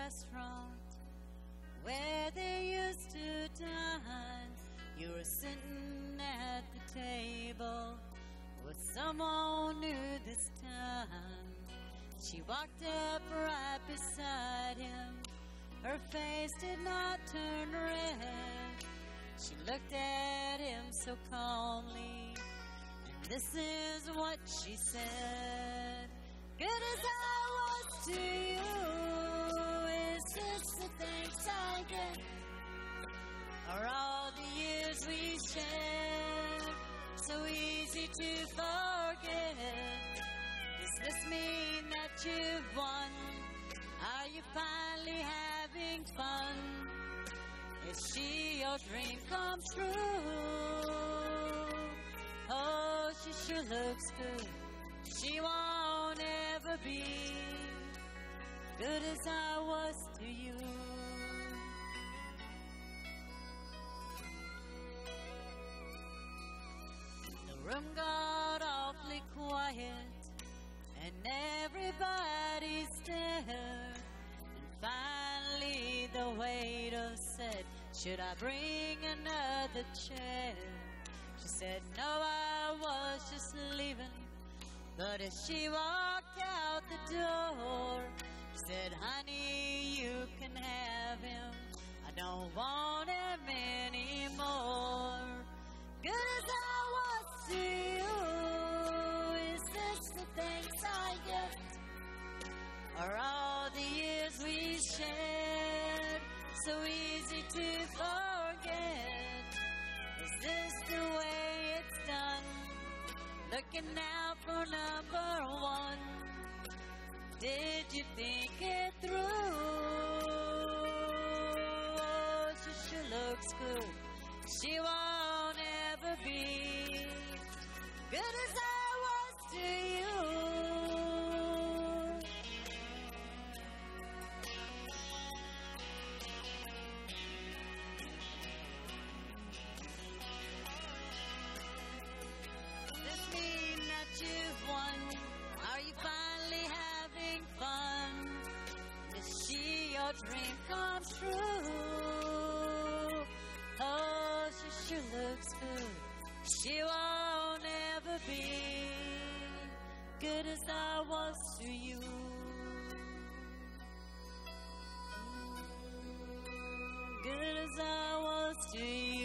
restaurant where they used to dine. You were sitting at the table with someone new this time. She walked up right beside him. Her face did not turn red. She looked at him so calmly, and this is what she said. Good as I was to you, is this the thanks I get? Are all the years we shared so easy to forget? Does this mean that you've won? Are you finally having fun? Is she your dream come true? Oh, she sure looks good. She won't ever be good as I was to you. The room got awfully quiet, and everybody stared. And finally the waiter said, should I bring another chair? She said, no, I was just leaving. But as she walked out the door, she said, honey, you can have him. I don't want him anymore. Good as I was to you, is this the thanks I get? Are all the years we shared so easy to forget? Is this the way it's done? Looking out for number one. Did you think it through? Oh, she sure looks good. She won't ever be good as I was to you. You've won. Are you finally having fun? Is she your dream come true? Oh, she sure looks good. She won't ever be good as I was to you. Good as I was to you.